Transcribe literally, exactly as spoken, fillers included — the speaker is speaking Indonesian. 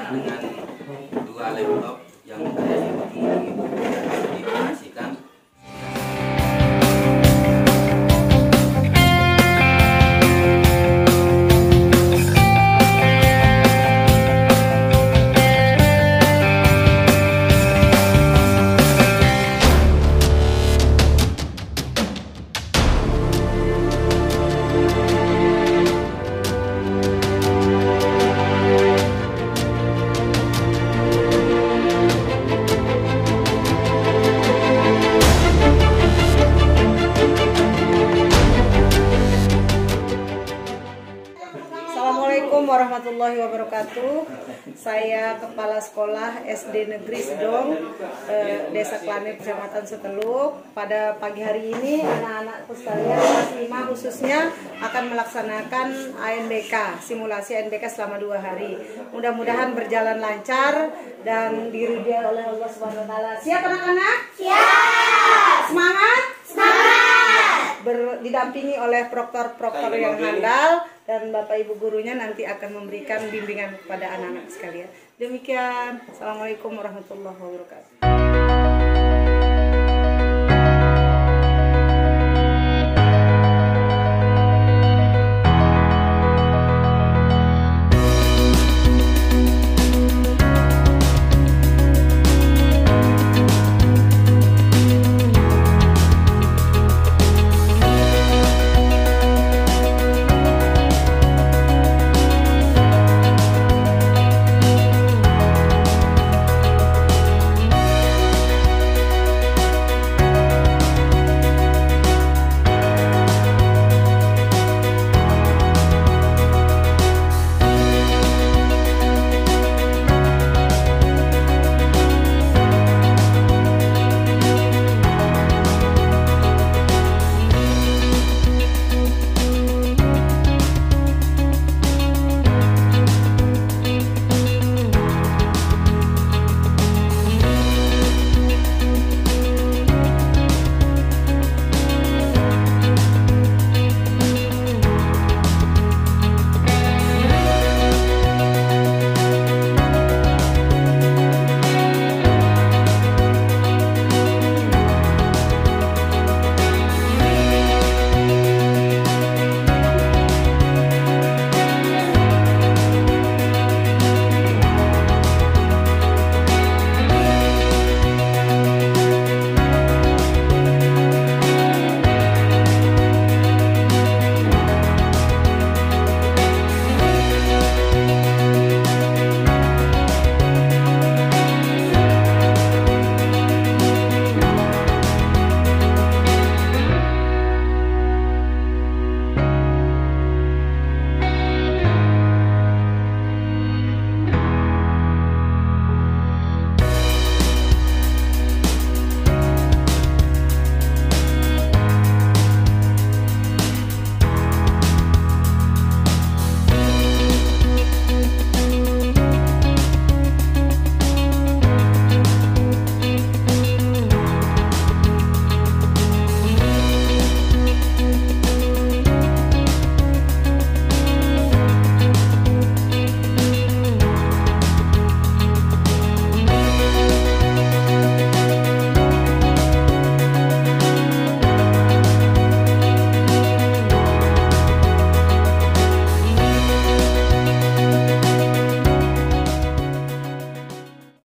dengan dua laptop yang saya dioperasikan. Assalamualaikum warahmatullahi wabarakatuh. Saya Kepala Sekolah S D Negeri Sedong, eh, Desa Klanet, Kecamatan Seteluk. Pada pagi hari ini anak-anakku sekalian kelas lima khususnya akan melaksanakan A N B K, simulasi A N B K selama dua hari. Mudah-mudahan berjalan lancar dan diridhoi oleh Allah Subhanahu wa taala. Siap anak-anak? Siap. Semangat? Semangat. Ber, didampingi oleh proktor-proktor yang handal dan Bapak Ibu gurunya nanti akan memberikan bimbingan kepada anak-anak sekalian. Demikian. Assalamualaikum warahmatullahi wabarakatuh.